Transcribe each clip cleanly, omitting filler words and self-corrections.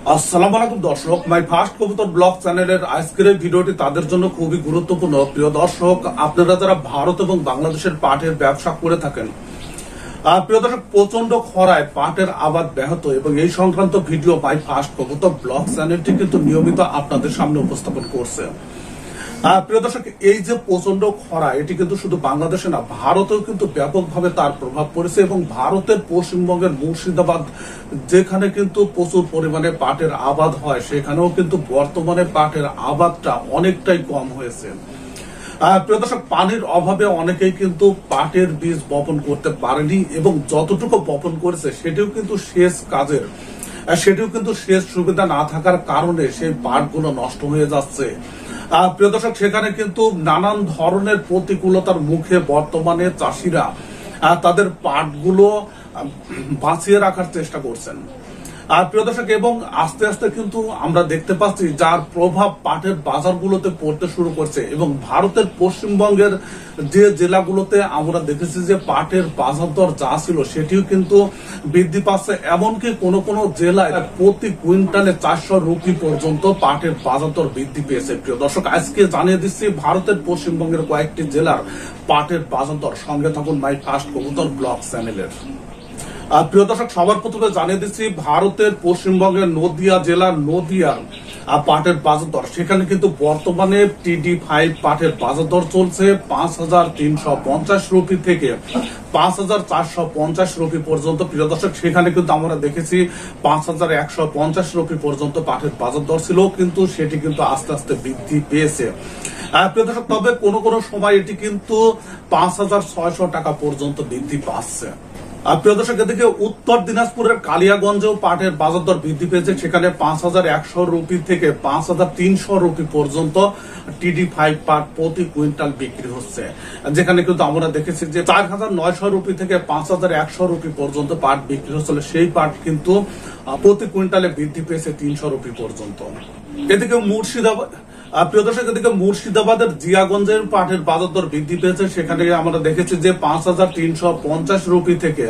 আসসালামু আলাইকুম দর্শক, মাই ফার্স্ট কবুতর ব্লগ চ্যানেলের আজকের এই ভিডিওটি তাদের জন্য খুবই গুরুত্বপূর্ণ। প্রিয় দর্শক, আপনারা যারা ভারত এবং বাংলাদেশের পাটের ব্যবসা করে থাকেন, প্রিয় দর্শক, প্রচন্ড খরায় পাটের আবাদ ব্যাহত এবং এই সংক্রান্ত ভিডিও মাই ফার্স্ট কবুতর ব্লগ চ্যানেলটি কিন্তু নিয়মিত আপনাদের সামনে উপস্থাপন করছে। প্রিয় দর্শক, এই যে প্রচন্ড খরা, এটি কিন্তু শুধু বাংলাদেশে না, ভারতেও কিন্তু ব্যাপকভাবে তার প্রভাব পড়েছে এবং ভারতের পশ্চিমবঙ্গের মুর্শিদাবাদ, যেখানে কিন্তু প্রচুর পরিমাণে পাটের আবাদ হয়, সেখানেও কিন্তু বর্তমানে পাটের আবাদটা অনেকটাই কম হয়েছে। প্রিয় দর্শক, পানির অভাবে অনেকেই কিন্তু পাটের বীজ বপন করতে পারেনি এবং যতটুকু বপন করেছে সেটিও কিন্তু সেচ সুবিধা না থাকার কারণে সেই পাটগুলো নষ্ট হয়ে যাচ্ছে। প্রিয় দর্শক, সেখানে কিন্তু নানান ধরনের প্রতিকূলতার মুখে বর্তমানে চাষিরা তাদের পাটগুলো বাঁচিয়ে রাখার চেষ্টা করছেন। প্রিয় দর্শক, এবং আস্তে আস্তে কিন্তু আমরা দেখতে পাচ্ছি যার প্রভাব পাটের বাজারগুলোতে পড়তে শুরু করছে এবং ভারতের পশ্চিমবঙ্গের যে জেলাগুলোতে আমরা দেখেছি যে পাটের বাজার দর যা ছিল সেটিও কিন্তু বৃদ্ধি পাচ্ছে। এমনকি কোন কোন জেলায় প্রতি কুইন্টালে 400 রুপি পর্যন্ত পাটের বাজার দর বৃদ্ধি পেয়েছে। প্রিয় দর্শক, আজকে জানিয়ে দিচ্ছি ভারতের পশ্চিমবঙ্গের কয়েকটি জেলার পাটের বাজার দর। সঙ্গে থাকুন মাই ফার্স্ট কবুতর ব্লগ চ্যানেলের। প্রিয় দর্শক, সবার প্রথমে জানিয়ে দিচ্ছি ভারতের পশ্চিমবঙ্গের নদিয়া জেলার নদিয়ার পাটের বাজার দর। সেখানে কিন্তু বর্তমানে TD5 পাটের বাজার দর চলছে 5350 রুপি থেকে 5450 রুপি পর্যন্ত। প্রিয় দর্শক, সেখানে কিন্তু আমরা দেখেছি 5150 রুপি পর্যন্ত পাটের বাজার দর ছিল, কিন্তু সেটি কিন্তু আস্তে আস্তে বৃদ্ধি পেয়েছে। প্রিয় দর্শক, তবে কোন কোন সময় এটি কিন্তু 5600 টাকা পর্যন্ত বৃদ্ধি পাচ্ছে। প্রিয় দর্শক, এদিকে উত্তর দিনাজপুরের কালিয়াগঞ্জেও পাটের বাজার দর বৃদ্ধি পেয়েছে। সেখানে 5100 রুপি থেকে 5300 রুপি পর্যন্ত TD5 পাট প্রতি কুইন্টাল বিক্রি হচ্ছে, যেখানে কিন্তু আমরা দেখেছি যে 4900 রুপি থেকে 5100 রুপি পর্যন্ত পাট বিক্রি হচ্ছিল, সেই পাট কিন্তু প্রতি কুইন্টালে বৃদ্ধি পেয়েছে 300 রুপি পর্যন্ত। এদিকে প্রিয় দর্শক, এদিকে মুর্শিদাবাদের জিয়াগঞ্জের পাটের বাজার দর বৃদ্ধি পেয়েছে। সেখানে আমরা দেখেছি যে 5350 রুপি থেকে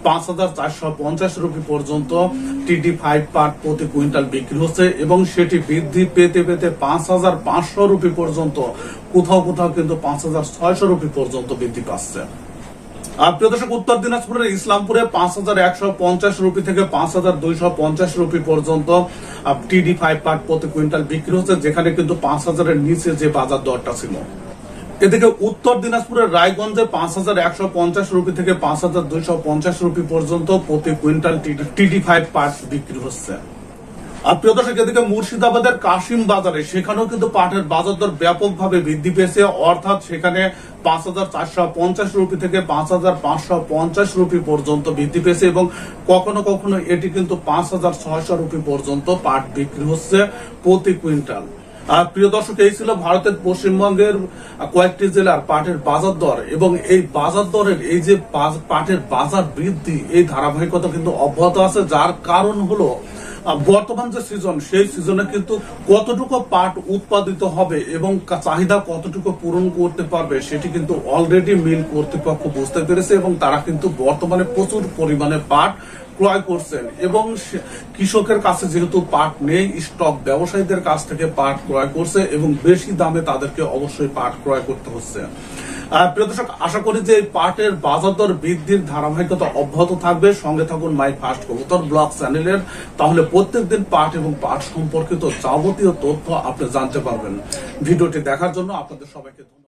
5450 রুপি পর্যন্ত TD5 পাট প্রতি কুইন্টাল বিক্রি হচ্ছে এবং সেটি বৃদ্ধি পেতে পেতে 5500 রুপি পর্যন্ত, কোথাও কোথাও কিন্তু 5600 রুপি পর্যন্ত বৃদ্ধি পাচ্ছে। প্রিয় দর্শক, উত্তর দিনাজপুরের ইসলামপুরে 5150 রুপি থেকে 5250 রুপি পর্যন্ত TD5 পাট প্রতি কুইন্টাল বিক্রি হচ্ছে, যেখানে কিন্তু 5000-এর নিচে যে বাজার দরটা ছিল। এদিকে উত্তর দিনাজপুরের রায়গঞ্জে 5150 রুপি থেকে 5250 রুপি পর্যন্ত প্রতি কুইন্টাল TD5 পাট বিক্রি হচ্ছে। প্রিয় দর্শক, এদিকে মুর্শিদাবাদের কাশিম বাজারে সেখানেও কিন্তু পাটের বাজার দর ব্যাপকভাবে বৃদ্ধি পেয়েছে, অর্থাৎ সেখানে 5450 রুপি থেকে 5550 রুপি পর্যন্ত বৃদ্ধি পেয়েছে এবং কখনো কখনো এটি কিন্তু 5600 রুপি পর্যন্ত পাট বিক্রি হচ্ছে প্রতি কুইন্টাল। প্রিয় দর্শক, এই ছিল ভারতের পশ্চিমবঙ্গের কয়েকটি জেলার পাটের বাজার দর এবং এই বাজার দরের এই যে পাটের বাজার বৃদ্ধি, এই ধারাবাহিকতা কিন্তু অব্যাহত আছে। যার কারণ হলো বর্তমান যে সিজন, সেই সিজনে কিন্তু কতটুকু পাট উৎপাদিত হবে এবং চাহিদা কতটুকু পূরণ করতে পারবে সেটি কিন্তু অলরেডি মিল কর্তৃপক্ষ বুঝতে পেরেছে এবং তারা কিন্তু বর্তমানে প্রচুর পরিমাণে পাট ক্রয় করছেন এবং কৃষকের কাছে যেহেতু পাট নেই, স্টক ব্যবসায়ীদের কাছ থেকে পাট ক্রয় করছে এবং বেশি দামে তাদেরকে অবশ্যই পাট ক্রয় করতে হচ্ছে। প্রিয় দর্শক, আশা করি যে পাটের বাজার দর বৃদ্ধির ধারাবাহিকতা অব্যাহত থাকবে। সঙ্গে থাকুন মাই ফার্স্ট কবুতর ব্লগ চ্যানেলের, তাহলে প্রত্যেকদিন পাট এবং পাট সম্পর্কিত যাবতীয় তথ্য আপনি জানতে পারবেন। ভিডিওটি দেখার জন্য আপনাদের সবাইকে